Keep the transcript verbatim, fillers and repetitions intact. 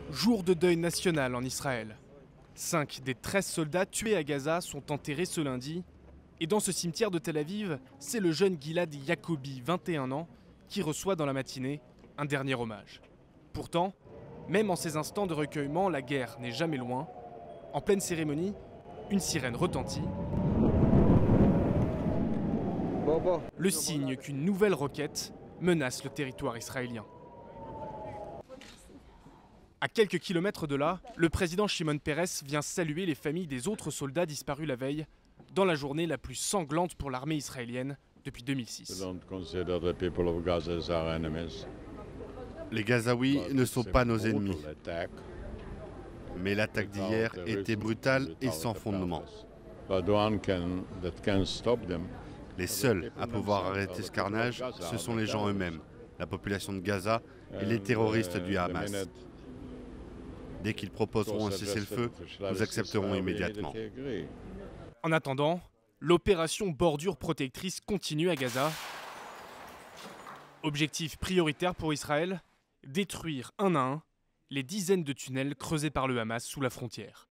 Jour de deuil national en Israël. Cinq des treize soldats tués à Gaza sont enterrés ce lundi. Et dans ce cimetière de Tel Aviv, c'est le jeune Gilad Yacobi, vingt et un ans, qui reçoit dans la matinée un dernier hommage. Pourtant, même en ces instants de recueillement, la guerre n'est jamais loin. En pleine cérémonie, une sirène retentit. Le signe qu'une nouvelle roquette menace le territoire israélien. À quelques kilomètres de là, le président Shimon Peres vient saluer les familles des autres soldats disparus la veille, dans la journée la plus sanglante pour l'armée israélienne depuis deux mille six. Les Gazaouis ne sont pas nos ennemis. Mais l'attaque d'hier était brutale et sans fondement. Les seuls à pouvoir arrêter ce carnage, ce sont les gens eux-mêmes, la population de Gaza et les terroristes du Hamas. Dès qu'ils proposeront un cessez-le-feu, nous accepterons immédiatement. En attendant, l'opération Bordure Protectrice continue à Gaza. Objectif prioritaire pour Israël, détruire un à un les dizaines de tunnels creusés par le Hamas sous la frontière.